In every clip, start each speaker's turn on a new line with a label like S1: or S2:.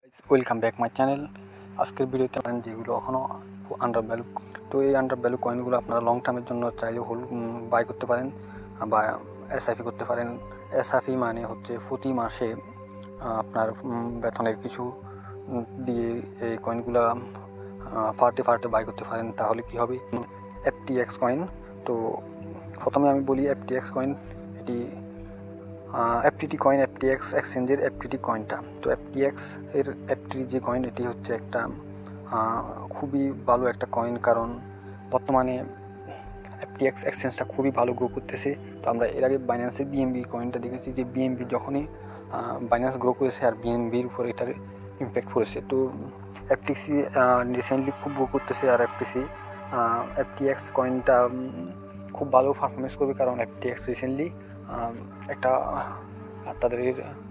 S1: Welcome back my channel. আজকের ভিডিওতে যেগুলো এখনও আন্ডার ভ্যালু, তো এই আন্ডার ভ্যালু কয়েনগুলো আপনারা লং টার্মের জন্য চাইলে বাই করতে পারেন বা এসআইপি করতে পারেন। এসআইপি মানে হচ্ছে প্রতি মাসে আপনার বেতনের কিছু দিয়ে এই কয়েনগুলো ফার্টে বাই করতে পারেন। তাহলে কি হবে, এফটিএক্স কয়েন। তো প্রথমে আমি বলি এফটিএক্স কয়েন, এটি এফটিটি কয়েন, এফটিএক্স এক্সচেঞ্জের এফটিটি কয়েনটা। তো এফটিএক্স এর এফটিটি যে কয়েন, এটি হচ্ছে একটা খুবই ভালো একটা কয়েন, কারণ বর্তমানে এফটিএক্স এক্সচেঞ্জটা খুবই ভালো গ্রো করতেছে। তো আমরা এর আগে বাইন্যান্সের বিএমবি কয়েনটা দেখেছি যে বিএমবি যখনই বাইন্যান্স গ্রো করেছে আর বিএমবির উপর এটার ইম্প্যাক্ট পড়েছে। তো এফটিসি রিসেন্টলি খুব গ্রো করতেছে, আর এফটিএক্স কয়েনটা খুব ভালো পারফরমেন্স করবে, কারণ এফটিএক্স রিসেন্টলি একটা তাদের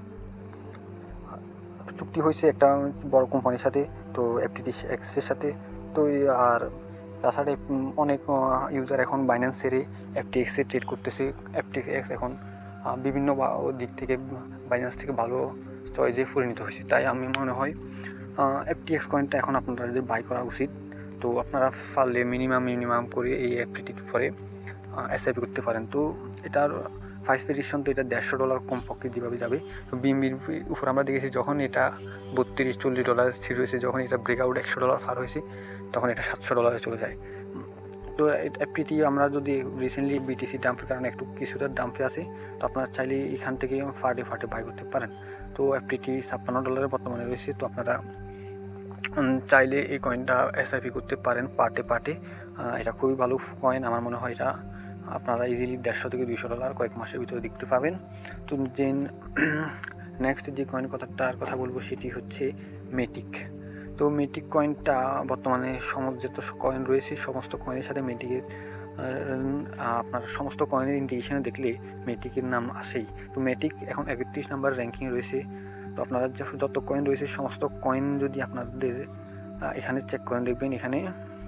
S1: চুক্তি হয়েছে একটা বড় কোম্পানির সাথে, তো এফটিএক্সের সাথে। তো আর তাছাড়া অনেক ইউজার এখন বাইন্যান্স ছেড়ে এফটিএক্সে ট্রেড করতেছে। এফটিএক্স এখন বিভিন্ন দিক থেকে বাইন্যান্স থেকে ভালো চয়েসে পরিণত হয়েছে। তাই আমি মনে হয় এফটিএক্স কয়েনটা এখন আপনাদের বাই করা উচিত। তো আপনারা পারলে মিনিমাম করে এই এফটিটির পরে এসআইপি করতে পারেন। তো এটার প্রাইস প্রেডিকশন তো এটা $150 কমপক্ষে যেভাবে যাবে। তো বিএমবির উপর আমরা দেখেছি যখন এটা $32-40 স্থির হয়েছে, যখন এটা ব্রেকআউট $100 পার হয়েছে, তখন এটা $700 চলে যায়। তো এফটিটি আমরা যদি রিসেন্টলি বিটিসি ডাম্পের কারণে একটু কিছুটা ডাম্পে আছে, তো আপনারা চাইলে এখান থেকে ফাটে বাই করতে পারেন। তো এফটিটি $56 বর্তমানে রয়েছে। তো আপনারা চাইলে এই কয়েনটা এসআইপি করতে পারেন পার্টে। এটা খুবই ভালো কয়েন, আমার মনে হয় এটা আপনারা ইজিলি $150-200 কয়েক মাসের ভিতরে দেখতে পাবেন। তো নেক্সট যে কয়েনটার কথা বলবো সেটি হচ্ছে মেটিক। তো মেটিক কয়েনটা বর্তমানে যত কয়েন রয়েছে সমস্ত কয়েনের সাথে মেটিকের আপনার সমস্ত কয়েনের ইন্ডিকেশনে দেখলে মেটিকের নাম আসেই। তো মেটিক এখন 31 নম্বর র্যাঙ্কিং রয়েছে। তো আপনারা যত কয়েন রয়েছে সমস্ত কয়েন যদি আপনাদের এখানে চেক করেন, দেখবেন এখানে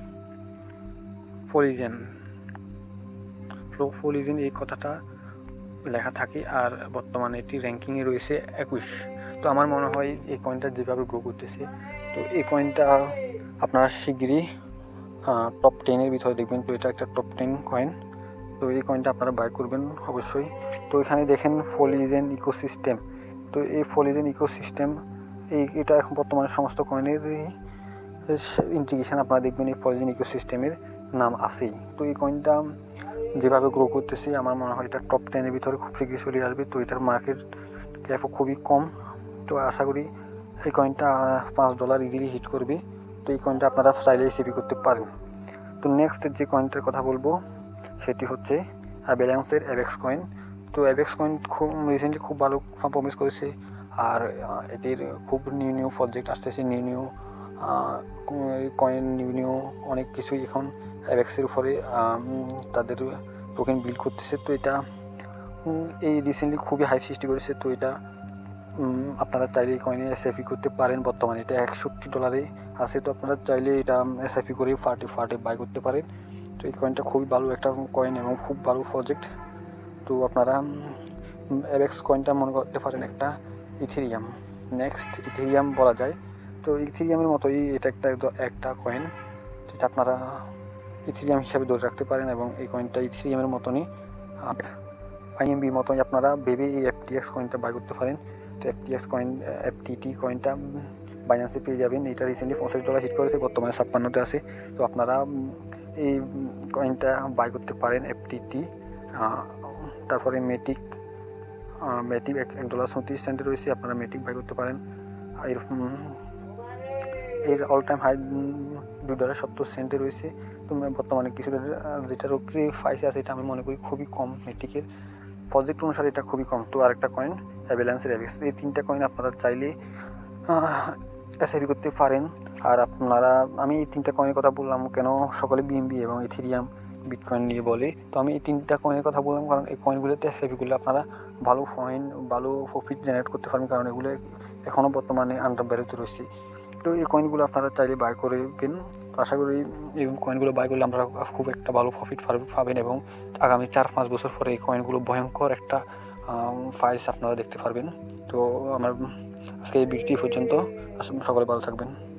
S1: ফলিজেন এই কথাটা লেখা থাকে, আর বর্তমানে এটি র্যাঙ্কিংয়ে রয়েছে 21। তো আমার মনে হয় এই কয়েনটা যেভাবে গ্রো করতেছে, তো এই কয়েনটা আপনারা শীঘ্রই টপ 10-এর ভিতরে দেখবেন। তো এটা একটা টপ 10 কয়েন। তো এই কয়েনটা আপনারা বাই করবেন অবশ্যই। তো এখানে দেখেন ফলিজেন ইকোসিস্টেম। তো এই ফলিজেন ইকোসিস্টেম এটা এখন বর্তমানে সমস্ত কয়েনের ইন্টিগ্রেশন আপনারা দেখবেন এই ফলিজেন ইকোসিস্টেমের নাম আসেই। তো এই কয়েনটা যেভাবে গ্রো করতেছে আমার মনে হয় এটা টপ 10-এর ভিতরে খুব শীঘ্রই চলে আসবে। তো এটার মার্কেট ক্যাপও খুবই কম। তো আশা করি এই কয়েনটা $5 ইজিলি হিট করবে। তো এই কয়েনটা আপনারা চাইলে এসআইপি করতে পারেন। তো নেক্সট যে কয়েনটার কথা বলবো সেটি হচ্ছে ব্যালেন্সের অ্যাভেক্স কয়েন। তো অ্যাভেক্স কয়েন খুব রিসেন্টলি খুব ভালো পারফরমেন্স করেছে, আর এটির খুব নিউ প্রজেক্ট আসতেছে, নিউ কয়েন, নিউ অনেক কিছুই এখন অ্যাভেক্সের উপরে তাদের টোকেন বিল্ড করতেছে। তো এটা এই রিসেন্টলি খুবই হাইপ সৃষ্টি করেছে। তো এটা আপনারা চাইলে এই কয়েনে এসআইপি করতে পারেন। বর্তমানে এটা $61 আছে। তো আপনারা চাইলে এটা এসআইপি করে ফাটে বাই করতে পারেন। তো এই কয়েনটা খুবই ভালো একটা কয়েন এবং খুব ভালো প্রজেক্ট। তো আপনারা অ্যাভেক্স কয়েনটা মনে করতে পারেন একটা ইথেরিয়াম, নেক্সট ইথেরিয়াম বলা যায়। তো ইথেরিয়ামের মতোই এটা একটা কয়েন, যেটা আপনারা ইথেরিয়াম হিসাবে ধরে রাখতে পারেন, এবং এই কয়েনটা ইথেরিয়ামের মতনই আইএমবির মতোই আপনারা ভেবে এই এফটিএক্স কয়েনটা বাই করতে পারেন। তো এফটিটি কয়েনটা বাইন্যান্সে পেয়ে যাবেন। এটা রিসেন্টলি $65 হিট করেছে, বর্তমানে 56-তে আছে। তো আপনারা এই কয়েনটা বাই করতে পারেন এফটিটি। তারপরে মেটিক $1.37 রয়েছে, আপনারা মেটিক বাই করতে পারেন। এর অল টাইম হাই $2.70 রয়েছে। তো বর্তমানে কিছুটা যেটার উপরে প্রাইসে আছে এটা আমি মনে করি খুবই কম, মেটিকের প্রজেক্ট অনুসারে এটা খুবই কম। তো আরেকটা কয়েন ব্যালেন্সের অ্যাভেক্স। এই 3টা কয়েন আপনারা চাইলে এসআইপি করতে পারেন। আর আমি এই 3টা কয়েনের কথা বললাম কেন, সকলে বিএমবি এবং ইথেরিয়াম বিটকয়েন নিয়ে বলে। তো আমি এই 3টা কয়েনের কথা বললাম কারণ এই কয়েনগুলোতে এসআইপি করলে আপনারা ভালো প্রফিট জেনারেট করতে পারবেন, কারণ এগুলো এখনও বর্তমানে আন্ডার ভ্যালুতে রয়েছে। তো এই কয়েনগুলো আপনারা চাইলে বাই করবেন। আশা করি এই কয়েনগুলো বাই করলে আমরা খুব একটা ভালো প্রফিট পাবেন, এবং আগামী 4-5 বছর পরে এই কয়েনগুলো ভয়ঙ্কর একটা প্রাইস আপনারা দেখতে পারবেন। তো আমার আজকে এই ভিডিওটি পর্যন্ত। সকলে ভালো থাকবেন।